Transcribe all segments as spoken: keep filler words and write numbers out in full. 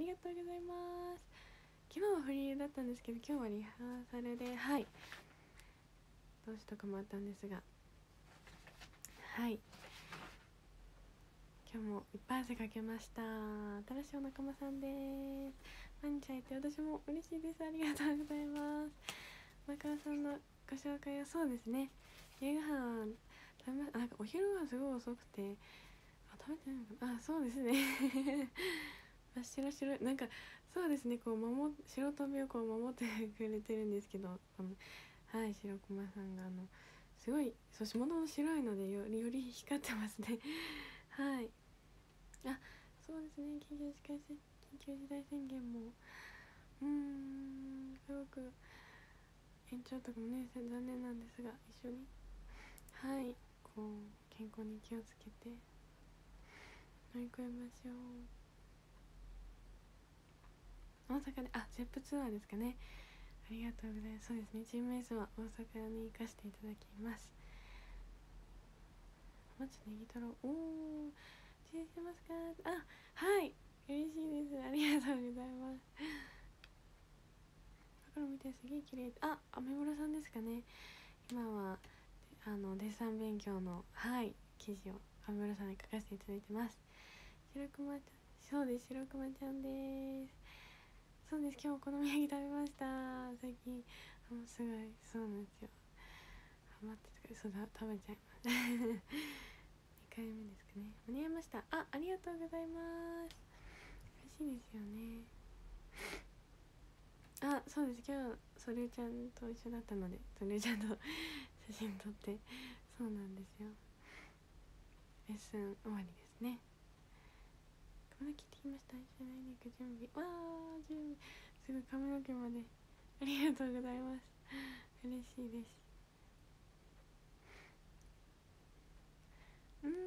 りがとうございます。昨日はフリーだったんですけど、今日はリハーサルで、はい、どうしとかもあったんですが、はい、今日もいっぱい汗かけました。新しいお仲間さんです。毎日会えて私も嬉しいです。ありがとうございます。お仲間さんのご紹介は、そうですね、夕ご飯食べました。なんかお昼はすごい遅くて、あ、食べてないのかな。あ、そうですねあ、白白なんかそうですね、こう守白飛びをこう守ってくれてるんですけど、あのはい、白熊さんがあのすごい、そして物も白いのでよりより光ってますねはい、あ、そうですね、緊急事態宣緊急事態宣言もうーんすごく延長とかもね残念なんですが、一緒にはいこう健康に気をつけて乗り越えましょう。大阪で、あ、ゼップツアーですかね。ありがとうございます。そうですね、チーム S は大阪に行かせていただきます。まずネギトロ、おー、支援してますか。あ、はい、嬉しいです。ありがとうございます。これ見てすげえ綺麗。あ、アメブロさんですかね。今はあのデッサン勉強の、はい、記事をアメブロさんに書かせていただいてます。白熊ちゃん、そうです、白熊ちゃんです。そうです、今日お好み焼き食べました。最近あのすごい、そうなんですよ、ハマってたから、そうだ、食べちゃいますにかいめですかね。間に合いました。あ、ありがとうございます。嬉しいですよね。あ、そうです、今日それちゃんと一緒だったので、それちゃんと写真撮って、そうなんですよ、レッスン終わりですね。髪の毛切ってきました。一緒に行く準備、わー、準備すごい、髪の毛までありがとうございます。嬉しいです。うーん、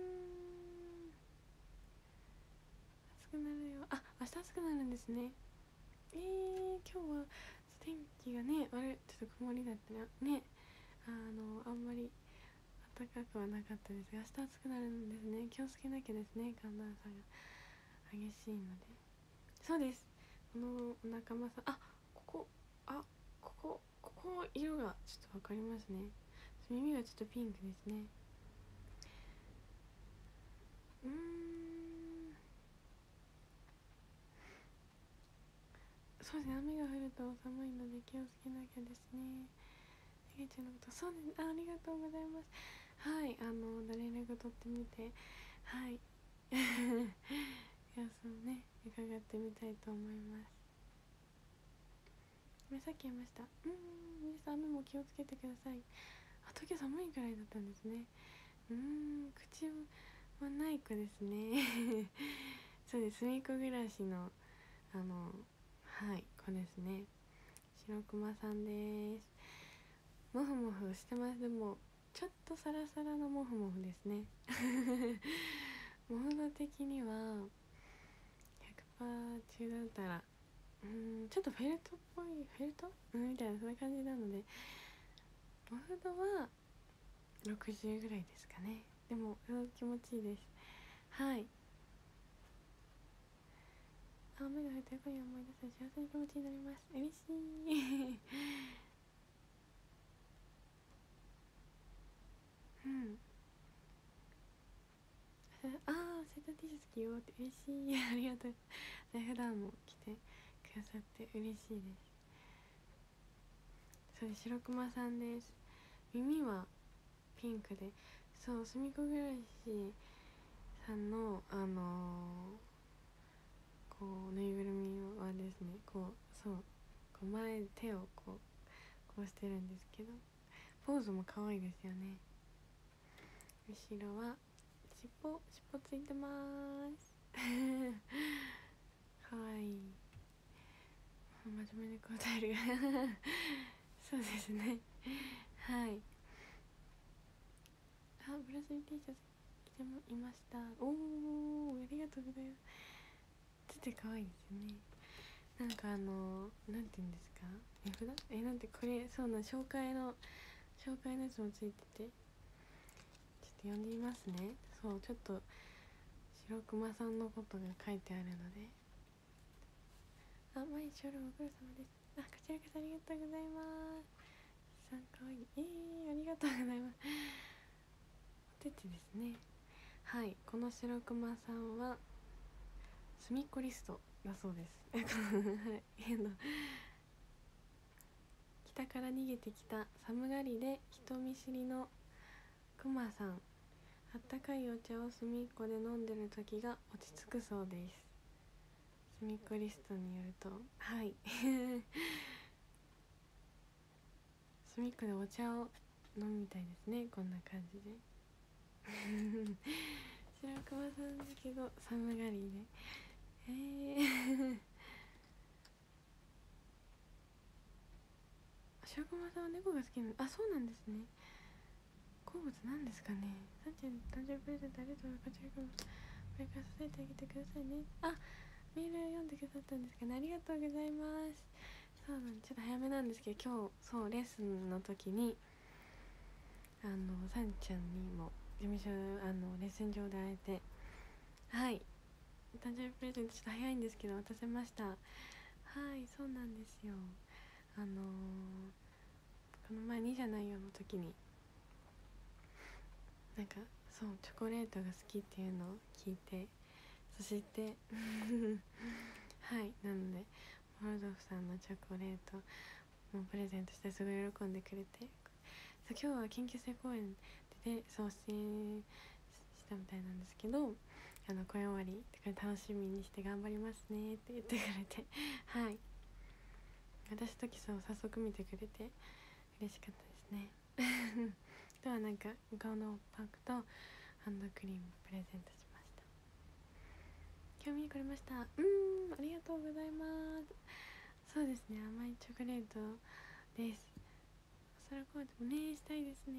暑くなるよ。あ、明日暑くなるんですね。えー、今日は天気がね、あれちょっと曇りだったね。あのあんまり暖かくはなかったですが、明日暑くなるんですね。気をつけなきゃですね、寒暖差が激しいので。そうです、このお仲間さん、あ、ここ、あ、ここここ色がちょっとわかりますね。耳がちょっとピンクですね。うーん、そうですね、雨が降ると寒いので気をつけなきゃですね。えちゃんのこと、そうですね、あ、ありがとうございます。はい、あの連絡取ってみて、はい様子をね伺ってみたいと思います。これさっき言いました。うーん、皆さん雨も気をつけてください。あ、東京寒いくらいだったんですね。うーん、口はない子ですねそうです、隅っこ暮らしのあのはい子ですね。白熊さんです。モフモフしてます。でもちょっとサラサラのモフモフですねモフ度的には ひゃくパーセント 中だったら、うーん、ちょっとフェルトっぽい、フェルト、うん、みたいな、そんな感じなので、モフ度はろくじゅうぐらいですかね。でも気持ちいいです。はい、雨が降って横に思い出す幸せな気持ちになります。嬉しいうんああ、セーター T シャツ着ようって嬉しいありがとう。普段も着てくださって嬉しいです。そうです、白熊さんです。耳はピンクで、そう、すみっこ暮らしさんのあのー、こうぬいぐるみはですね、こう、そう、こう前手をこうこうしてるんですけど、ポーズも可愛いですよね。後ろは尻尾尻尾ついてます可愛いい。真面目に答えるそうですねはい、あ、ブラスリー T シャツ着てもいました。おー、ありがとうございます。つって可愛いですよね。なんかあのなんて言うんですか、値札、え、なんて、これそうな、紹介の紹介のやつもついてて、ちょっと読んでみますね。そう、ちょっと白熊さんのことが書いてあるので、 あ、毎日夜ご苦労様です。あ、こちらこそありがとうございます。さんかわいい。えー、ありがとうございます。おててですね。はい、この白熊さんはすみっこリストだそうです。はい、あの北から逃げてきた寒がりで人見知りのクマさん、あったかいお茶を隅っこで飲んでる時が落ち着くそうです。隅っこリストによると、はい隅っこでお茶を飲むみたいですね、こんな感じで白熊さんだけど寒がりで、えー白熊さんは猫が好きなの。あ、そうなんですね。好物なんですかね。さんちゃん誕生日プレゼントありがとうございます。これから支えてあげてくださいね。あ、メール読んでくださったんですかね。ありがとうございます。そうなんちょっと早めなんですけど、今日そうレッスンの時にあのさんちゃんにも事務所あのレッスン上で会えて、はい、誕生日プレゼントちょっと早いんですけど渡せました。はい、そうなんですよ。あのー、この前にじゃないよの時になんかそうチョコレートが好きっていうのを聞いて、そしてはいなのでモルドフさんのチョコレートもプレゼントしてすごい喜んでくれて、そう今日は研究生公演でそう出演したみたいなんですけど、あの声終わりって楽しみにして頑張りますねって言ってくれてはい、私の時そう早速見てくれて嬉しかったですねあとはなんか顔のパークとハンドクリームプレゼントしました。今日見に来れました。うーん、ありがとうございます。そうですね、甘いチョコレートです。それこうでもねしたいですね。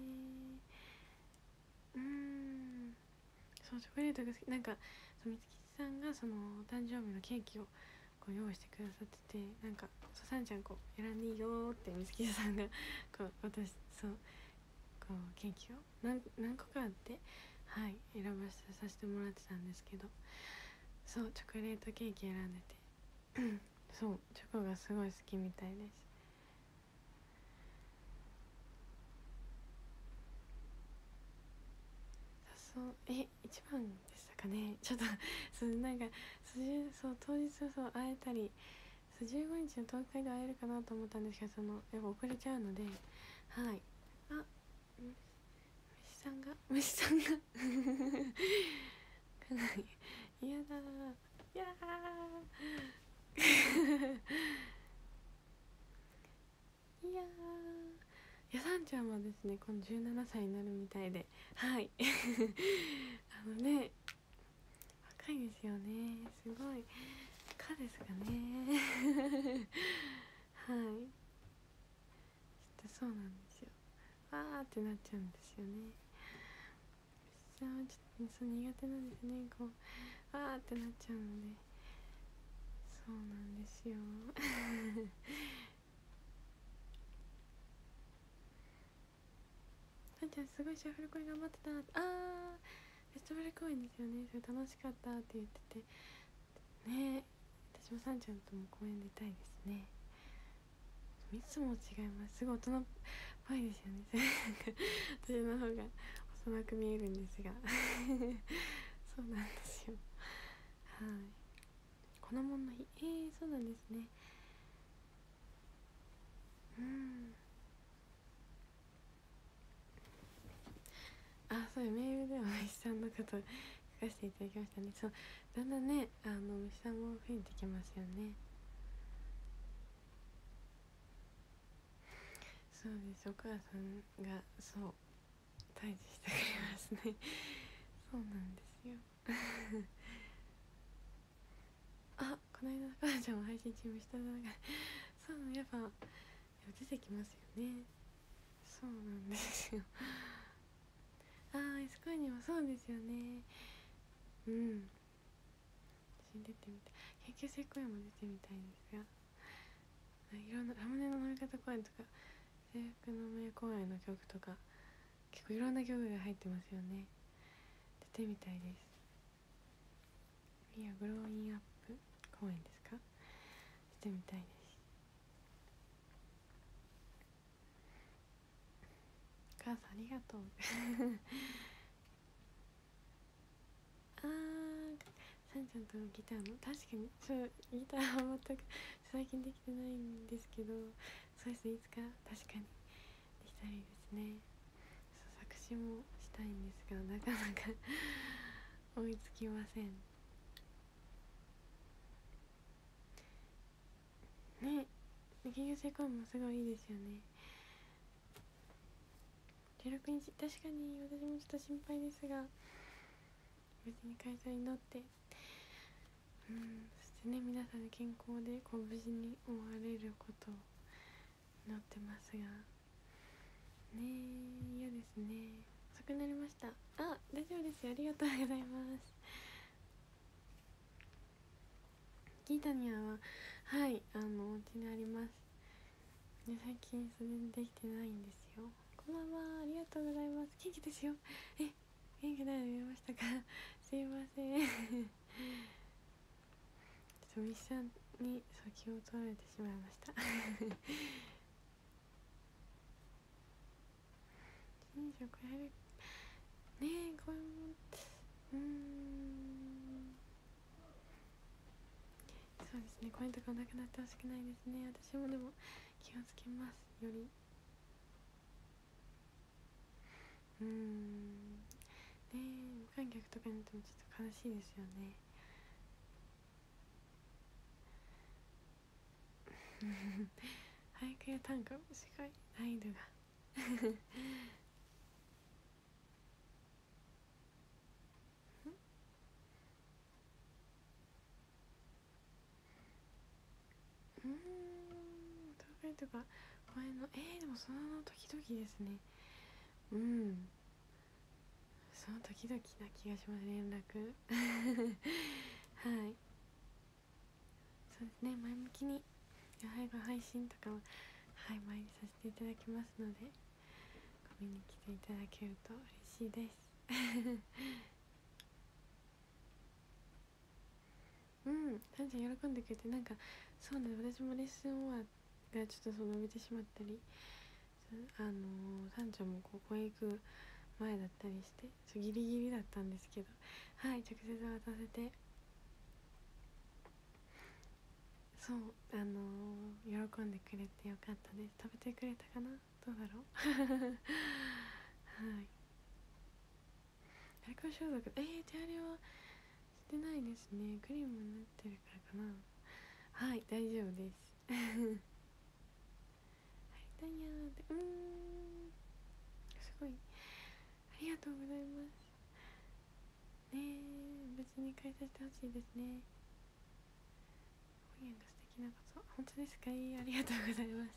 うーん、そうチョコレートが好き。なんかそうみつきさんがそのお誕生日のケーキをこう用意してくださってて、なんかそうさんちゃんこう選んでいいよってみつきさんがこう私そうこうケーキを 何, 何個かあって、はい選ばせさせてもらってたんですけど、そうチョコレートケーキ選んでてそうチョコがすごい好きみたいです。そうえ一番でしたかね。ちょっとそうなんかそう当日そう会えたりじゅうごにちの東海で会えるかなと思ったんですけど、そのやっぱ遅れちゃうので、はい、あ虫さんが虫さんがかなり嫌だいやいやーやさんちゃんはですね今度じゅうななさいになるみたいで、はいあのね若いですよね、すごいかですかねはいちょっとそうなんですよ、わーってなっちゃうんですよね。虫さんはちょっとそう苦手なんですね、こうわーってなっちゃうので、そうなんですよさんちゃんすごいシャッフル公演頑張ってた。あーフェスティバル公演ですよね、それ楽しかったって言っててね。私もさんちゃんとも公演出たいですね。いつも違います、すごい大人っぽいですよね私の方が幼く見えるんですがそうなんですよ。はい、粉もんの日、えー、そうなんですね。うん、あ、そういうメールでは虫さんのこと書かせていただきましたね。そうだんだんねあの虫さんも増えてきますよね。そうです、お母さんがそう退治してくれますねそうなんですよあ、この間の母ちゃんも配信中もしただからそうやっぱ出てきますよね。そうなんですよあーエスコアにもそうですよね。うん私出てみたい、研究生公演も出てみたいんですが、いろんなラムネの飲み方公演とか制服の名公演の曲とか結構いろんな曲が入ってますよね。出てみたいです。いやグローインアップ公演ですか。 してみたいです。お母さんありがとうあーさんちゃんとのギターの確かにそうギターは全く最近できてないんですけど、そうですね、いつか確かにできたらいいですね。そう作詞もしたいんですがなかなか追いつきませんね。劇業成功もすごいいいですよね。じゅうろくにち確かに私もちょっと心配ですが無事に開催になって、うん、そしてね皆さんの健康でこう無事に終われることを祈ってますがね。え嫌ですね。遅くなりました。あ、大丈夫ですよ、ありがとうございます。ギータニアははいあのお家にあります。で最近それできてないんですよ。こんばんは、ありがとうございます。元気ですよ。え元気ないの見えましたかすいませんちょっとミキさんに先を取られてしまいました新職やるねえ、これもうーんそうですね、こういうとこなくなってほしくないですね。私もでも気をつけますより。うーんねえ、無観客とかになってもちょっと悲しいですよね俳句や短歌もすごい難易度がうーん東海とか前のえー、でもその時々ですね。うんその時々な気がします。連絡はいそうですね、前向きに配配信とかもはい前にさせていただきますので見に来ていただけると嬉しいですうんさんちゃん喜んでくれて、なんかそうなんです、私もレッスンオアがちょっとそう伸びてしまったり、あのー、さんちゃんも高校へ行く前だったりしてそうギリギリだったんですけど、はい直接渡せて、そうあのー、喜んでくれてよかったです。食べてくれたかな、どうだろうはいアルコール消毒えー、手荒れはしてないですね。クリーム塗ってるからかな。はい大丈夫ですはいタイヤーでうーんすごいありがとうございますね。え無事に開催してほしいですね。本屋が素敵なこと本当ですか。いいありがとうございます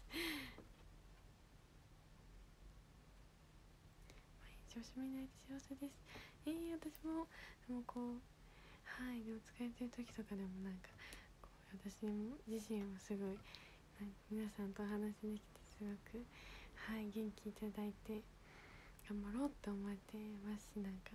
毎日おしまいに会えて幸せです。えー、私もでもこうはいでも疲れてる時とかでもなんかこう私も自身もすごい皆さんとお話できてすごくはい元気いただいて頑張ろうって思えてますし、なんか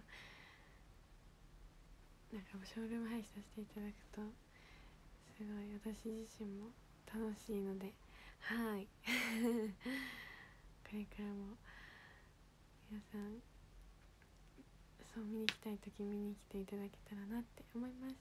なんかショールーム配信させていただくとすごい私自身も楽しいのではいこれからも皆さんそう見に来たい時見に来ていただけたらなって思います。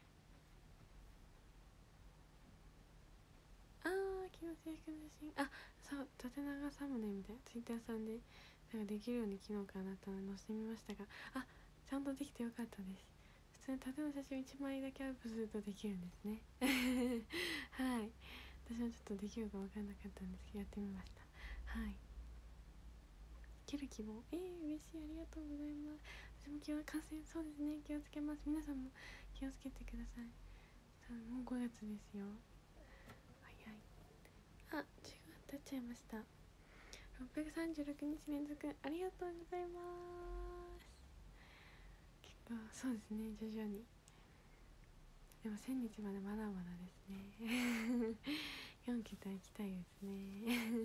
あー気の制服の写真あそう縦長サムネみたいなツイッターさんでなんかできるように昨日からなったので載せてみましたが、あちゃんとできてよかったです。普通に縦の写真をいちまいだけアップするとできるんですねはい私もちょっとできるか分からなかったんですけどやってみました。はい生きる希望えー、嬉しいありがとうございます。私も気を感染そうですね気をつけます。皆さんも気をつけてください。もうごがつですよ。早い。あじゅうがつ経っちゃいました。ろっぴゃくさんじゅうろくにち連続ありがとうございます。結構そうですね徐々にでもせんにちまでまだまだですねよんけた行きたいですね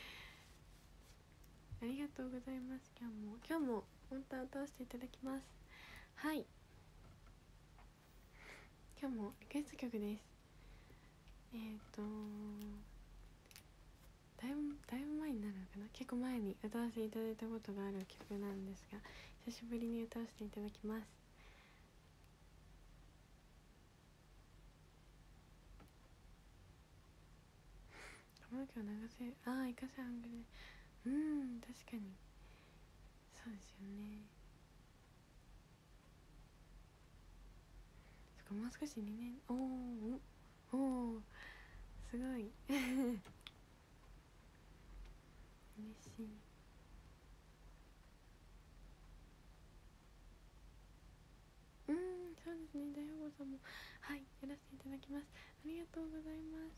ありがとうございます。今日も今日もモンターを通していただきます。はい今日もリクエスト曲です。 えっ、ー、とだいぶだいぶ前になるのかな、結構前に歌わせていただいたことがある曲なんですが、久しぶりに歌わせていただきます。髪の毛を流せる、ああ、イカサングル、うん、確かにそうですよね。そっか、もう少しにねん、おおおお、すごい嬉しい。うん、そうですね、大保護さんもはいやらせていただきます。ありがとうございます。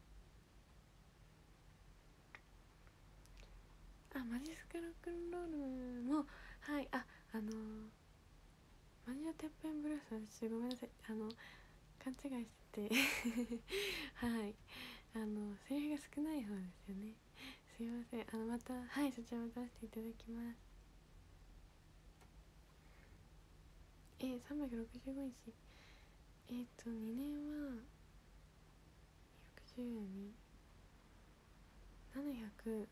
あ、マジスカロックンロールも、はい、あ、あのー、マジのてっぺんブルース、私ごめんなさい、あの勘違いしててはい、あのセリフが少ない方ですよね、すいません。あのまた、はい、そちらも出していただきます。えさんびゃくろくじゅうごにち、えっ、ー、とにねんはろくじゅうに、ななひゃく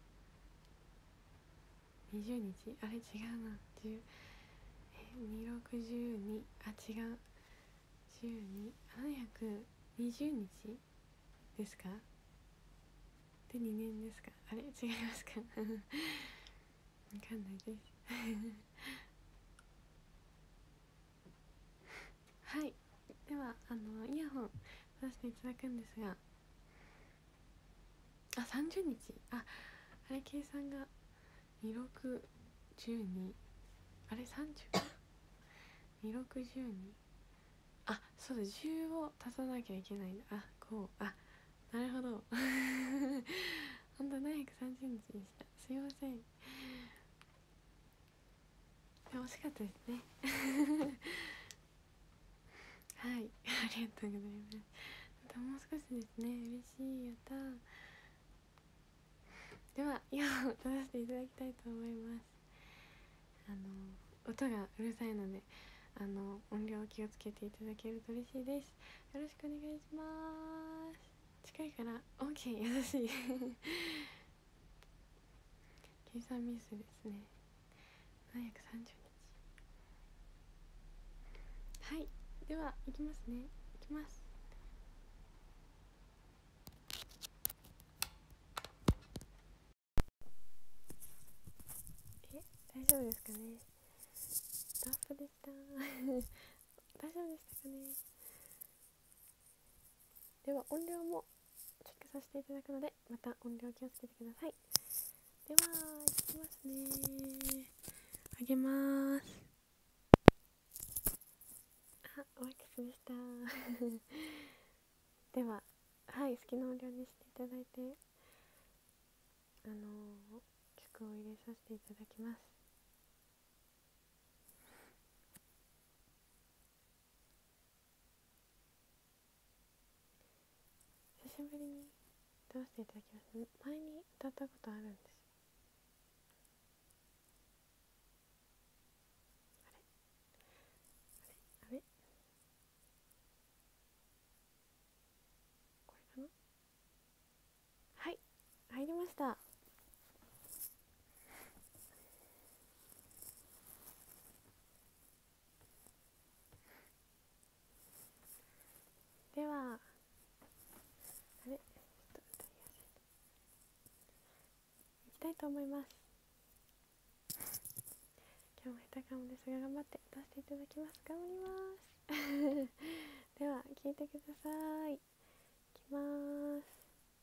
にじゅうにち、あれ違うな、じゅうえにひゃくろくじゅうに、あ違う、じゅうに、ななひゃくにじゅうにちですか、でにねんですか、あれ違いますかわかんないですはい、ではあのイヤホン出していただくんですが、あさんじゅうにち、ああれ計算がにひゃくじゅうに、あれさんじゅう、にひゃくじゅうに、あそうだ、じゅうを足さなきゃいけないんだ、あこう、あなるほど本当ななひゃくさんじゅうにちでした、すいません。惜しかったですねはい、ありがとうございます。またもう少しですね、嬉しい、やったー。ではイヤホン出させていただきたいと思います。あの音がうるさいので、あの音量気をつけていただけると嬉しいです。よろしくお願いします。近いから OK、 優しい計算ミスですね。ななひゃくさんじゅうにち、はい、ではいきますね、いきます。え大丈夫ですかね、ストップでした大丈夫でしたかね。では音量もチェックさせていただくので、また音量気をつけてください。ではいきますね、あげます。あ、おマックスでしたでは、はい、好きな音量にしていただいて、あのー、曲を入れさせていただきます。久しぶりに歌わせていただきます。前に歌ったことあるんですよ。あれあれこれかな、はい、入りました。では、あれちょっと歌いやすい、いきたいと思います。今日も下手かもですが頑張って歌わせていただきます。頑張りますでは聴いてください。いきます。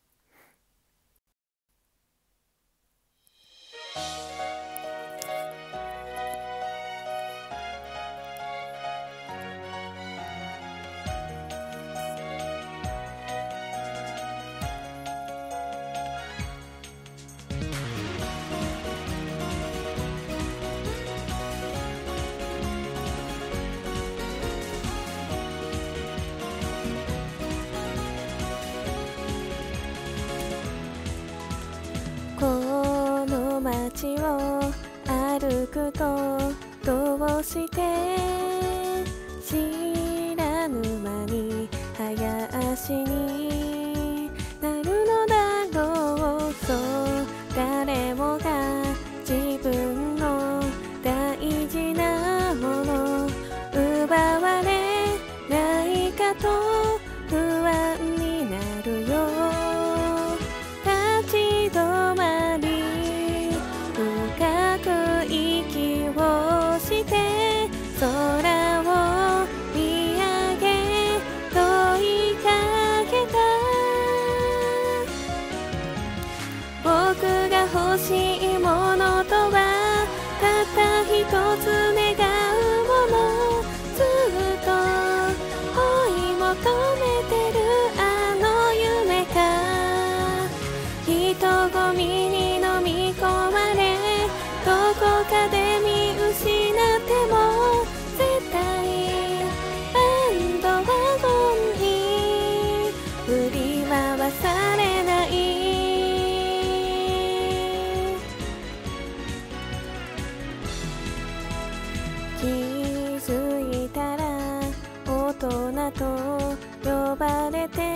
この街を歩くとどうして知らぬ間に早足に気づいたら大人と呼ばれて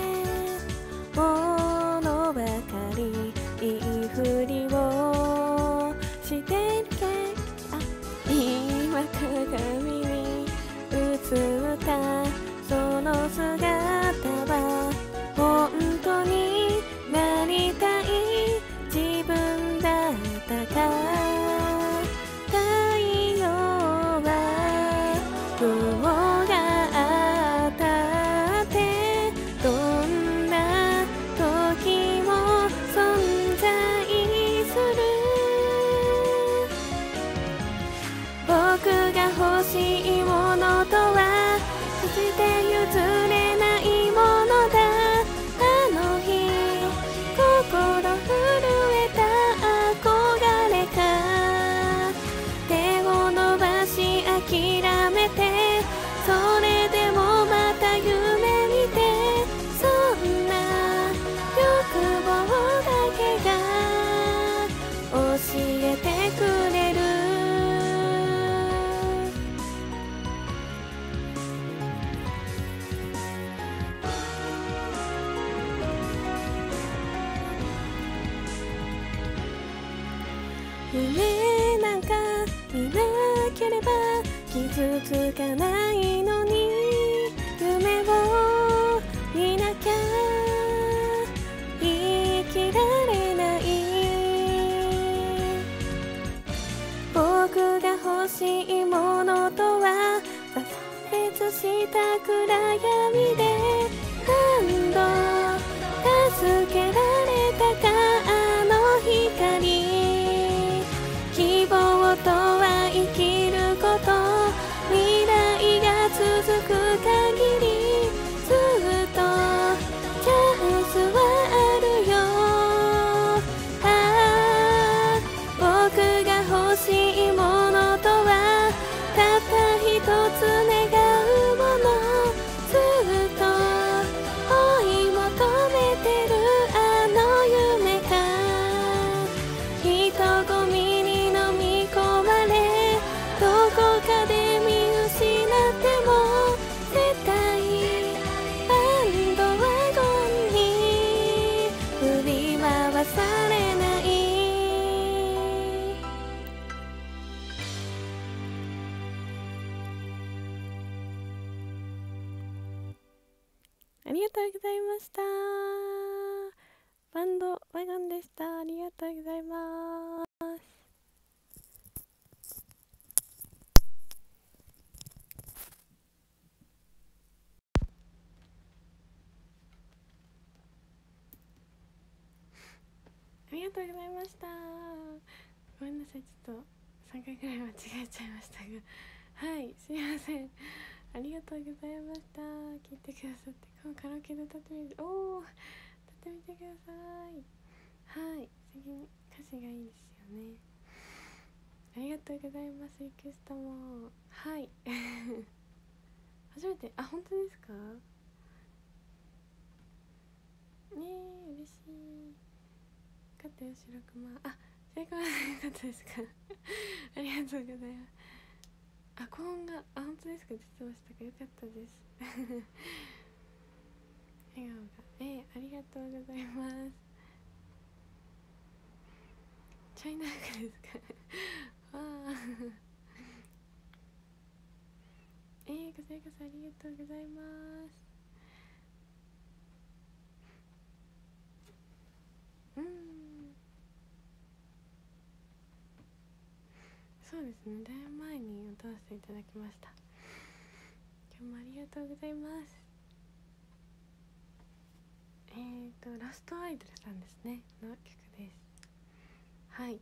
物ばかりいいふりをしてるけあ今鏡に映ったその姿は本当になりたい自分だったか太陽は雲が当たってどんな時も存在する僕が欲しいものとは決して譲れないものだあの日心震えた憧れか手を伸ばし諦めてそれでもまた夢見てそんな欲望だけが教えてくれる夢なんか見なければ傷つかないのに夢を見なきゃ生きられない僕が欲しいものとは挫折した暗闇で何度助けられたかあの光希望とは生きること未来が続く限りずっとチャンスはあるよああ僕が欲しいものとはたった一つ願うものずっと追い求めてるあの夢か人混みに飲み込まれどこかで見失っても絶対バンドワゴンに振り回されないありがとうございました。バンドワゴンでした。ありがとうございます。ありがとうございました。ごめんなさい、ちょっとさんかいくらい間違えちゃいましたがはい、すいません。ありがとうございました。聞いてくださってこのカラオケで歌ってみるおー歌ってみてください。はい、次に歌詞がいいですよね。ありがとうございます。リクエストもはい初めてあ本当ですかねえ嬉しい。勝ったよ白熊あ成功なかったですかありがとうございます。あ高音があ本当ですか出てましたかよかったです笑顔がえー、ありがとうございます。チャイナークですかわあえー、こちらこそありがとうございます。うんそうですねだいぶ前に歌わせていただきました。今日もありがとうございます。えーとラストアイドルさんですねの曲です。はい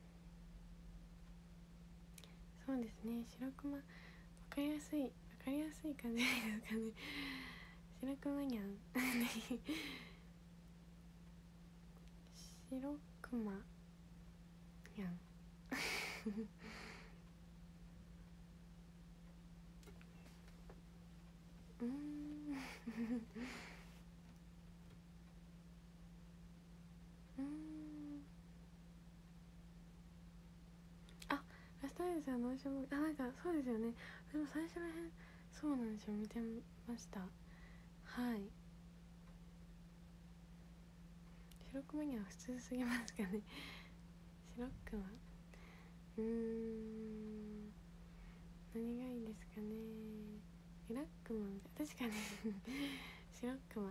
そうですね白熊わかりやすいわかりやすい感じですかね白熊にゃん白熊にゃんうーんうーんあラストアイドルですよ、ノーションもあなんかそうですよね。でも最初らへんそうなんですよ、見てました。はい。白熊には普通すぎますかね。白熊うーん何がいいですかね。ブラックマン確かに白熊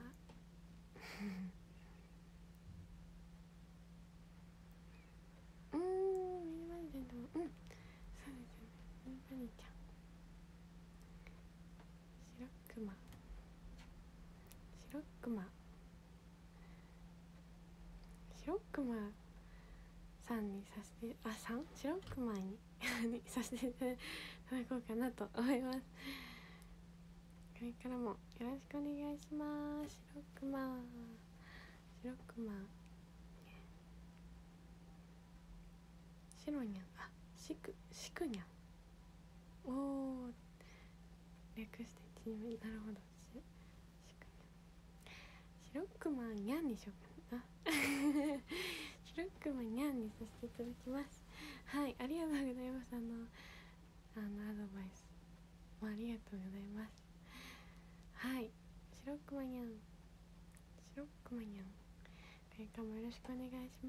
うーんミニマリちゃんでもうんそうですよね。ミニマリちゃん白熊白熊白熊さんにさせてあさん白熊ににさせていただこうかなと思います。これからもよろしくお願いします。白熊白熊白にゃんあしくしくにゃんおお略してチームなるほどししくにゃん白熊にゃんにしようかな白熊にゃんにさせていただきます。はいありがとうございます。あのあのアドバイスもありがとうございます。はい白熊にゃん白熊にゃんこれからもよろしくお願いし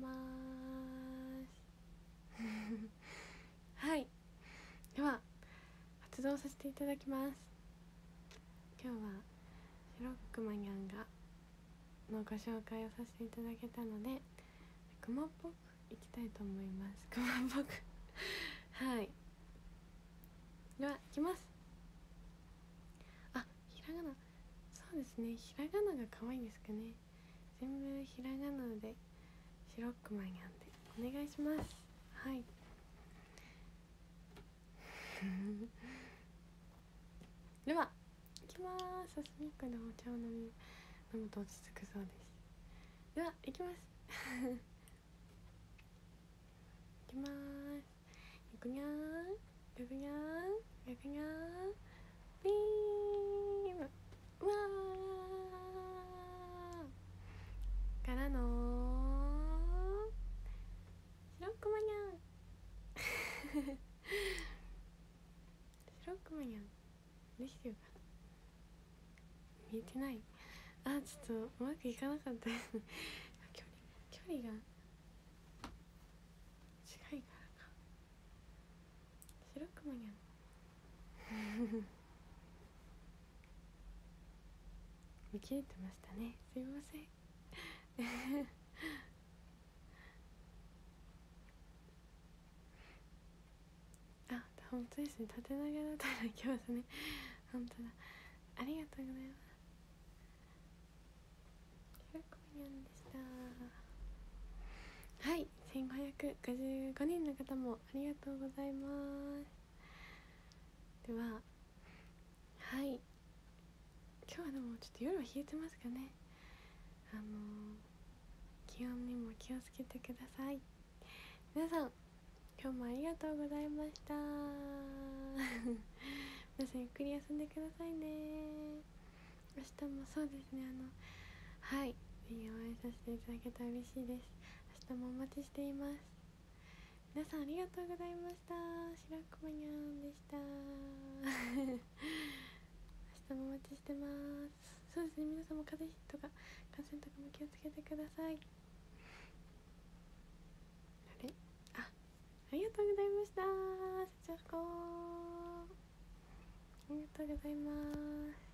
ますはいでは発動させていただきます。今日は白熊にゃんがのご紹介をさせていただけたので熊っぽくいきたいと思います。熊っぽくはいではいきます。あひらがなそうですねひらがなが可愛いですかね。全部ひらがなで白熊にゃんでお願いします。はいではいきます。隅っこでお茶を飲み飲むと落ち着くそうです。ではいきますいきます。ぐにゃーんぐにゃーんぐにゃーんビームうわーからの白熊にゃん白熊にゃんできてるかな見えてないあちょっとうまくいかなかったですね距離距離が近いからか白熊にゃん見切れてましたねすいませんあ本当ですね縦長だったらいきますね本当だありがとうございます。白熊にゃんでしたはいせんごひゃくごじゅうごにんの方もありがとうございます。でははい今日はでもちょっと夜は冷えてますかね。あのー、気温にも気をつけてください。皆さん今日もありがとうございました皆さんゆっくり休んでくださいね。明日もそうですねあのはいぜひお会いさせていただけたら嬉しいです。明日もお待ちしています。皆さんありがとうございました。白熊にゃんでした明日もお待ちしてます。そうですね皆さんも風邪とか感染とかも気をつけてください。あれあありがとうございました。せちゃこありがとうございます。